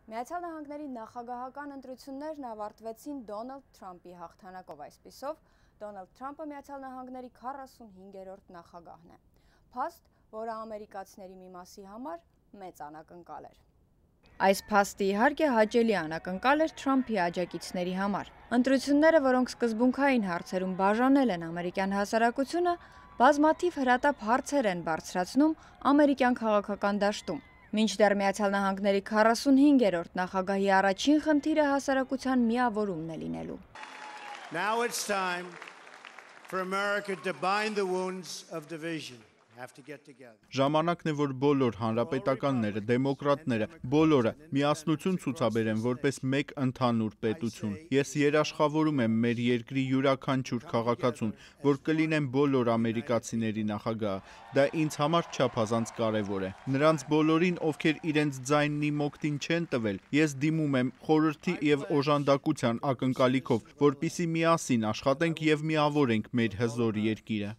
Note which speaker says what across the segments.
Speaker 1: Միացյալ Նահանգների նախագահական ընտրություններն ավարտվեցին Դոնալդ Թրամփի հաղթանակով, այսպիսով Դոնալդ Թրամփը Միացյալ Նահանգների 45-րդ նախագահն է։ Փաստ, որը ամերիկացիների մի մասի համար մեծ անակնկալ էր։ Այս փաստը իհարկե հաճելի անակնկալ էր Թրամփի աջակիցների համար։ Ընտրությունները, որոնք սկզբունքային հարցերում բաժանել են ամերիկյան հասարակությունը, բազմաթիվ հրատապ հարցեր են բարձրացնում ամերիկյան քաղաքական դաշտում։ Մինչդեռ Միացյալ Նահանգների 45-րդ նախագահի առաջին խնդիրը հասարակության միավորումն է լինելու։
Speaker 2: Now it's time for America to bind the wounds of division.
Speaker 3: Ժամանակն է, որ բոլոր հանրապետականները, դեմոկրատները, բոլորը միասնություն ցուցաբերեն որպես մեկ ընդհանուր պետություն։ Ես երաշխավորում եմ մեր երկրի յուրաքանչյուր քաղաքացուն, որ կլինեն բոլոր ամերիկացիների նախագահը։ Դա ինձ համար չափազանց կարևոր է։ Նրանց բոլորին, ովքեր իրենց ձայնն իմ օգտին չեն տվել, ես դիմում եմ խորհրդի եւ օժանդակության ակնկալիքով, որպիսի միասին աշխատենք եւ միավորենք մեր հզոր երկիրը։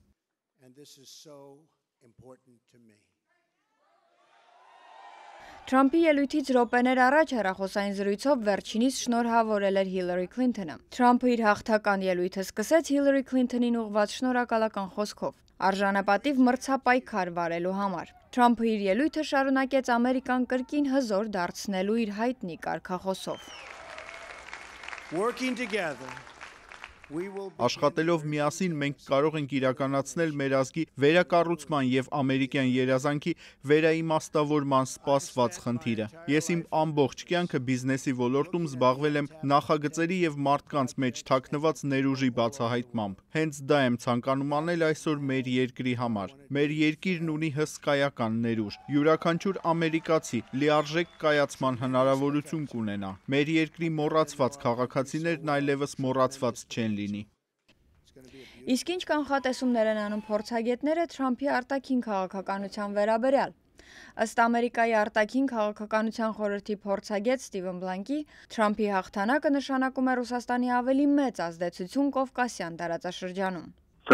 Speaker 1: Թրամփի ելույթից րոպեներ առաջ հեռախոսային զրույցով վերջինիս շնորհավորել էր Հիլարի Քլինթոնը։ Թրամփը իր հաղթական ելույթը սկսեց Հիլարի Քլինթոնին ուղղված շնորհակալական խոսքով, արժանապատիվ մրցապայքար վարելու համար։ Թրամփը իր ելույթը շարունակեց Ամերիկան կրկին հզոր դարձնելու իր հայտնի կարգախոսով։
Speaker 3: Աշխատելով միասին մենք կարող ենք իրականացնել մեր ազգի վերակառուցման եւ ամերիկյան երազանքի վերաիմաստավորման սպասված խնդիրը։ Ես իմ ամբողջ կյանքը բիզնեսի ոլորտում զբաղվել եմ նախագծերի եւ մարդկանց մեջ թաքնված ներուժի բացահայտմամբ։ Հենց դա եմ ցանկանում անել այսօր մեր երկրի համար։ Մեր երկիրն ունի հսկայական ներուժ։ Յուրաքանչյուր ամերիկացի լիարժեք կայացման հնարավորություն կունենա։ Մեր երկրի մոռացված քաղաքացիներն այլևս մոռացված չեն լինի։
Speaker 1: Իսկ ինչ կանխատեսումներ են անում փորձագետները Թրամփի արտաքին քաղաքականության վերաբերյալ։ Ըստ Ամերիկայի արտաքին քաղաքականության խորհրդի փորձագետ Ստիվեն Բլանկի, Թրամփի հաղթանակը նշանակում է Ռուսաստանի ավելի մեծ ազդեցություն Կովկասյան տարածաշրջանում։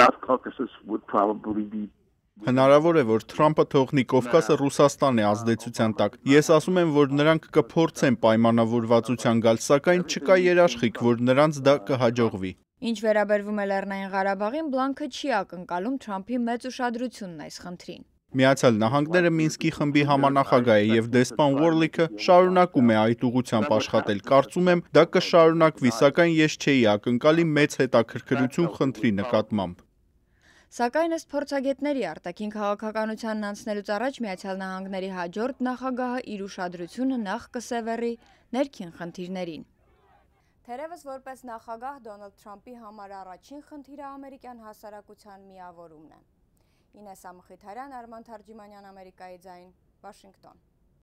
Speaker 3: Հնարավոր է, որ Թրամփը թողնի Կովկասը Ռուսաստանի ազդեցության տակ։ Ես ասում եմ, որ նրանք կփորձեն պայմանավորվածության գալ, սակայն չկա երաշխիք, որ նրանց դա կհաջողվի։
Speaker 1: Ինչ վերաբերվում է Լեռնային Ղարաբաղին, Բլանկը չի ակնկալում Թրամփի մեծ ուշադրությունն այս խնդրին։
Speaker 3: Միացյալ Նահանգները Մինսկի խմբի համանախագահ է եւ դեսպան Ուորլիքը շարունակում է այդ ուղղությամբ աշխատել։ Կարծում եմ, դա կշարունակվի, սակայն ես չէի ակնկալի մեծ հետաքրքրություն խնդրի նկատմամբ։
Speaker 1: Սակայն ըստ փորձագետների արտաքին քաղաքականությանն անցնելուց առաջ Միացյալ Նահանգների հաջորդ նախագահը իր ուշադրությունը նախ կսևեռի ներքին խնդիրներին։ Թերևս որպես նախագահ Դոնալդ Թրամփի համար առաջին խնդիրը ամերիկյան հասարակության միավորումն է։ Ինեսա Մխիթարյան, Արման Թարջիմանյան, Ամերիկայի ձայն, Վաշինգտոն։